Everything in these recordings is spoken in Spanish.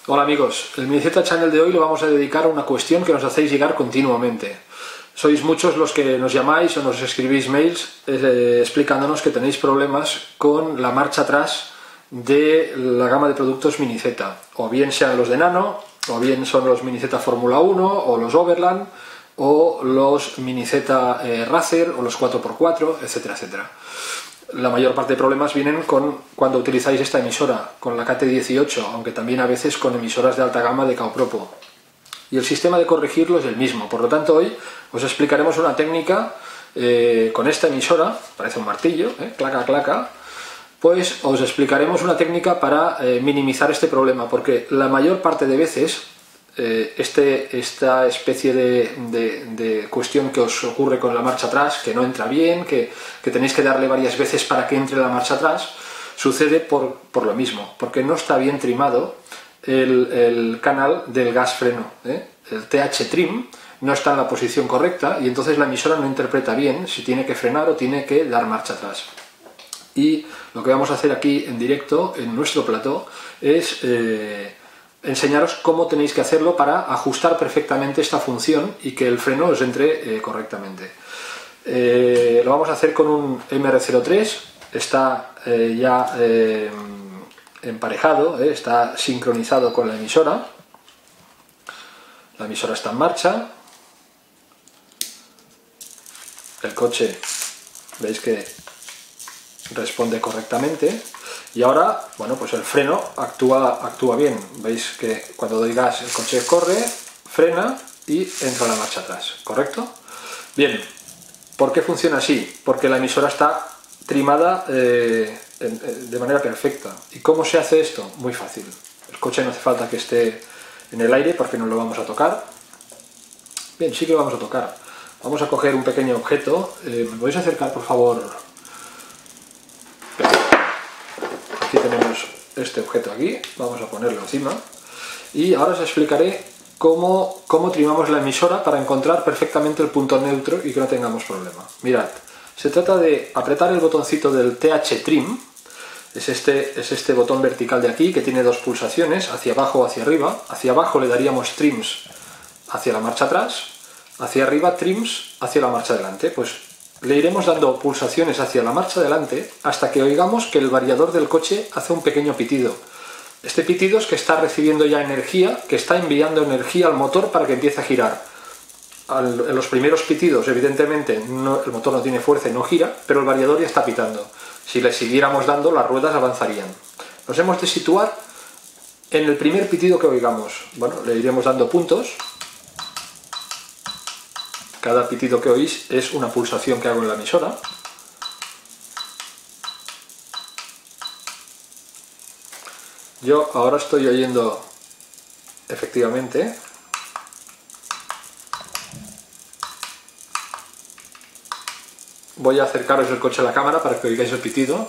Hola amigos, el Miniceta Channel de hoy lo vamos a dedicar a una cuestión que nos hacéis llegar continuamente. Sois muchos los que nos llamáis o nos escribís mails explicándonos que tenéis problemas con la marcha atrás de la gama de productos Miniceta, o bien sean los de Nano, o bien son los Miniceta Fórmula 1, o los Overland, o los Miniceta Racer, o los 4x4, etcétera, etcétera. La mayor parte de problemas vienen cuando utilizáis esta emisora, con la KT18, aunque también a veces con emisoras de alta gama de Kaupropo. Y el sistema de corregirlo es el mismo, por lo tanto hoy os explicaremos una técnica con esta emisora, parece un martillo, claca, claca, pues os explicaremos una técnica para minimizar este problema, porque la mayor parte de veces esta especie de cuestión que os ocurre con la marcha atrás, que no entra bien, que tenéis que darle varias veces para que entre la marcha atrás, sucede por lo mismo, porque no está bien trimado el canal del gas freno, el TH trim no está en la posición correcta y entonces la emisora no interpreta bien si tiene que frenar o tiene que dar marcha atrás. Y lo que vamos a hacer aquí en directo, en nuestro plató, es enseñaros cómo tenéis que hacerlo para ajustar perfectamente esta función y que el freno os entre correctamente. Lo vamos a hacer con un MR03, está ya emparejado, está sincronizado con la emisora está en marcha, el coche veis que responde correctamente. Y ahora, bueno, pues el freno actúa bien. Veis que cuando doy gas el coche corre, frena y entra la marcha atrás, ¿correcto? Bien, ¿por qué funciona así? Porque la emisora está trimada de manera perfecta. ¿Y cómo se hace esto? Muy fácil. El coche no hace falta que esté en el aire porque no lo vamos a tocar. Bien, sí que lo vamos a tocar. Vamos a coger un pequeño objeto. ¿Me podéis acercar, por favor? Aquí tenemos este objeto aquí, vamos a ponerlo encima y ahora os explicaré cómo trimamos la emisora para encontrar perfectamente el punto neutro y que no tengamos problema. Mirad, se trata de apretar el botoncito del TH trim, es este botón vertical de aquí que tiene dos pulsaciones, hacia abajo o hacia arriba. Hacia abajo le daríamos trims hacia la marcha atrás, hacia arriba trims hacia la marcha adelante. Pues le iremos dando pulsaciones hacia la marcha adelante hasta que oigamos que el variador del coche hace un pequeño pitido. Este pitido es que está recibiendo ya energía, que está enviando energía al motor para que empiece a girar. En los primeros pitidos, evidentemente, el motor no tiene fuerza y no gira, pero el variador ya está pitando. Si le siguiéramos dando, las ruedas avanzarían. Nos hemos de situar en el primer pitido que oigamos. Bueno, le iremos dando puntos. Cada pitido que oís es una pulsación que hago en la emisora. Yo ahora estoy oyendo efectivamente. Voy a acercaros el coche a la cámara para que oigáis el pitido.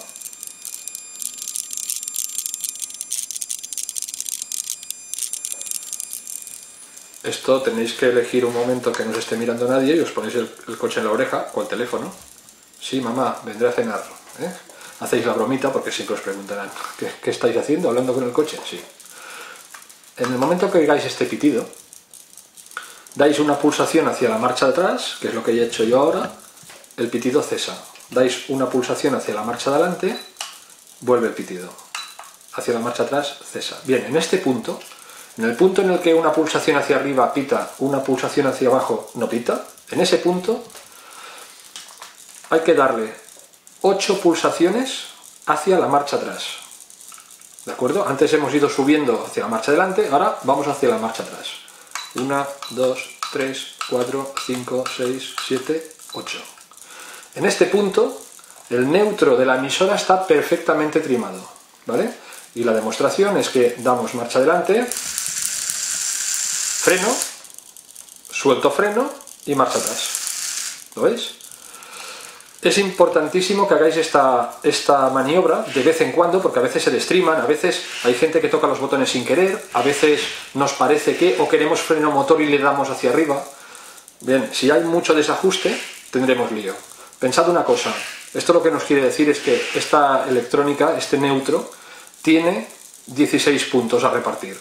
Esto tenéis que elegir un momento que no os esté mirando nadie y os ponéis el coche en la oreja o el teléfono. Sí, mamá, vendré a cenar. Hacéis la bromita porque siempre os preguntarán ¿qué estáis haciendo? ¿Hablando con el coche? Sí. En el momento que oigáis este pitido, dais una pulsación hacia la marcha atrás, que es lo que he hecho yo ahora, el pitido cesa. Dais una pulsación hacia la marcha adelante, vuelve el pitido. Hacia la marcha atrás, cesa. Bien, en este punto, en el punto en el que una pulsación hacia arriba pita, una pulsación hacia abajo no pita, en ese punto hay que darle 8 pulsaciones hacia la marcha atrás. ¿De acuerdo? Antes hemos ido subiendo hacia la marcha adelante, ahora vamos hacia la marcha atrás. 1, 2, 3, 4, 5, 6, 7, 8. En este punto, el neutro de la emisora está perfectamente trimado, ¿vale? Y la demostración es que damos marcha adelante, freno, suelto freno y marcha atrás. ¿Lo veis? Es importantísimo que hagáis esta maniobra de vez en cuando, porque a veces se destriman, a veces hay gente que toca los botones sin querer, a veces nos parece que o queremos freno motor y le damos hacia arriba. Bien, si hay mucho desajuste, tendremos lío. Pensad una cosa, esto lo que nos quiere decir es que esta electrónica, este neutro, tiene 16 puntos a repartir.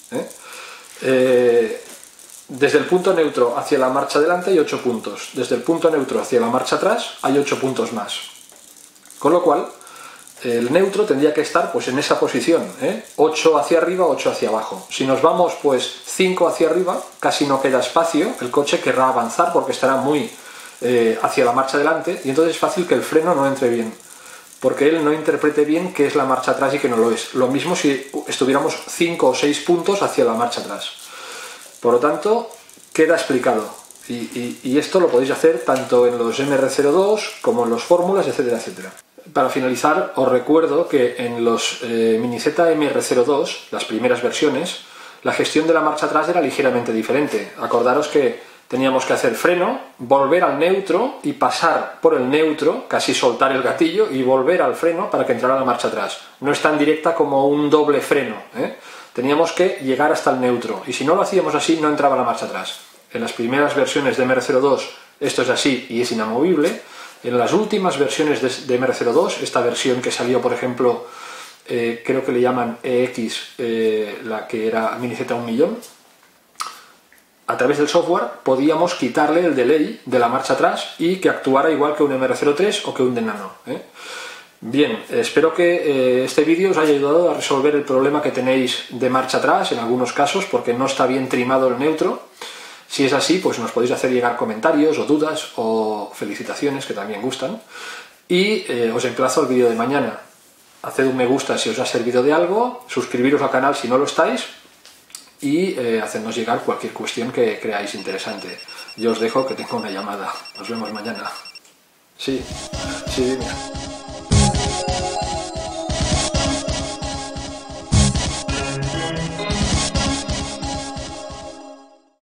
Desde el punto neutro hacia la marcha adelante hay 8 puntos. Desde el punto neutro hacia la marcha atrás hay 8 puntos más. Con lo cual, el neutro tendría que estar pues en esa posición, 8 hacia arriba, 8 hacia abajo. Si nos vamos pues 5 hacia arriba, casi no queda espacio, el coche querrá avanzar porque estará muy hacia la marcha adelante y entonces es fácil que el freno no entre bien, porque él no interprete bien qué es la marcha atrás y qué no lo es. Lo mismo si estuviéramos 5 o 6 puntos hacia la marcha atrás. Por lo tanto, queda explicado. Y esto lo podéis hacer tanto en los MR02 como en los fórmulas, etcétera, etcétera. Para finalizar, os recuerdo que en los Minizeta MR02, las primeras versiones, la gestión de la marcha atrás era ligeramente diferente. Acordaros que teníamos que hacer freno, volver al neutro y pasar por el neutro, casi soltar el gatillo y volver al freno para que entrara la marcha atrás. No es tan directa como un doble freno, Teníamos que llegar hasta el neutro y si no lo hacíamos así no entraba la marcha atrás. En las primeras versiones de MR02 esto es así y es inamovible. En las últimas versiones de MR02, esta versión que salió, por ejemplo, creo que le llaman EX, la que era Minizeta 1.000.000, a través del software podíamos quitarle el delay de la marcha atrás y que actuara igual que un MR03 o que un Nano. Bien, espero que este vídeo os haya ayudado a resolver el problema que tenéis de marcha atrás en algunos casos porque no está bien trimado el neutro. Si es así, pues nos podéis hacer llegar comentarios o dudas o felicitaciones que también gustan. Y os emplazo al vídeo de mañana. Haced un me gusta si os ha servido de algo, suscribiros al canal si no lo estáis y hacednos llegar cualquier cuestión que creáis interesante. Yo os dejo que tengo una llamada. Nos vemos mañana. Sí, dime.